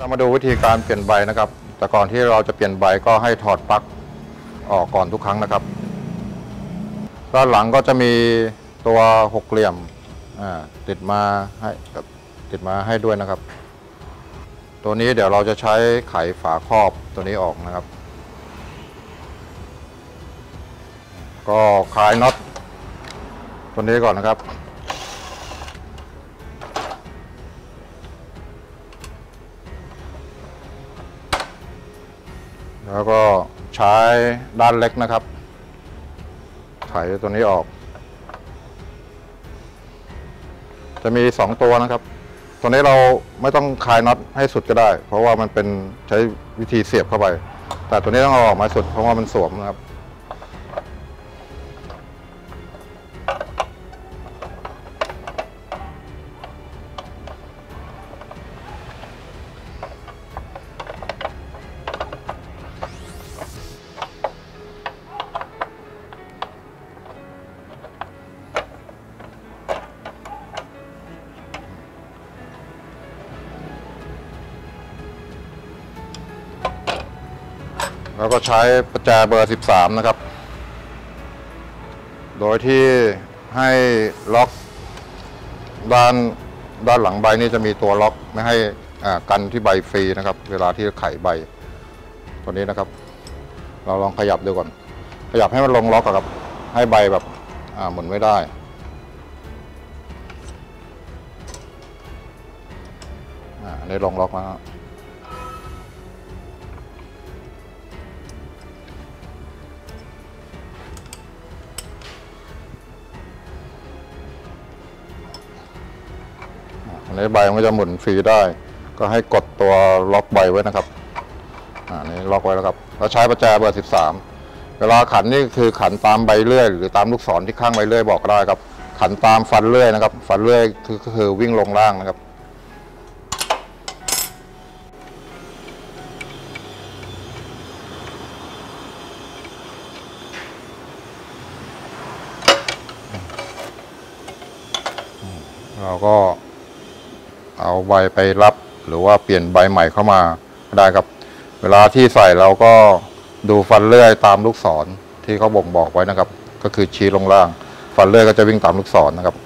เรามาดูวิธีการเปลี่ยนใบนะครับแต่ก่อนที่เราจะเปลี่ยนใบก็ให้ถอดปลั๊กออกก่อนทุกครั้งนะครับด้านหลังก็จะมีตัวหกเหลี่ยมติดมาให้ด้วยนะครับตัวนี้เดี๋ยวเราจะใช้ไขฝาครอบตัวนี้ออกนะครับก็คลายน็อตตัวนี้ก่อนนะครับแล้วก็ใช้ด้านเล็กนะครับไขตัวนี้ออกจะมี2ตัวนะครับตัวนี้เราไม่ต้องคลายน็อตให้สุดก็ได้เพราะว่ามันเป็นใช้วิธีเสียบเข้าไปแต่ตัวนี้ต้องเอาออกมาสุดเพราะว่ามันสวมนะครับแล้วก็ใช้ประแจเบอร์13นะครับโดยที่ให้ล็อกด้านหลังใบนี่จะมีตัวล็อกไม่ให้กันที่ใบฟรีนะครับเวลาที่ไขใบตัวนี้นะครับเราลองขยับดูก่อนขยับให้มันลงล็อกครับให้ใบแบบหมุนไม่ได้อันนี้ลงล็อกแล้วอันนี้ใบมันก็จะหมุนฟรีได้ก็ให้กดตัวล็อกใบไว้นะครับอันนี้ล็อกไว้แล้วครับเราใช้ประแจเบอร์13เวลาขันนี่คือขันตามใบเลื่อยหรือตามลูกศรที่ข้างใบเลื่อยบอกได้ครับขันตามฟันเลื่อยนะครับฟันเลื่อยคือวิ่งลงล่างนะครับเราก็เอาใบไปรับหรือว่าเปลี่ยนใบใหม่เข้ามาได้ครับเวลาที่ใส่เราก็ดูฟันเลื่อยตามลูกศรที่เขาบ่งบอกไว้นะครับก็คือชี้ลงล่างฟันเลื่อยก็จะวิ่งตามลูกศรนะครับ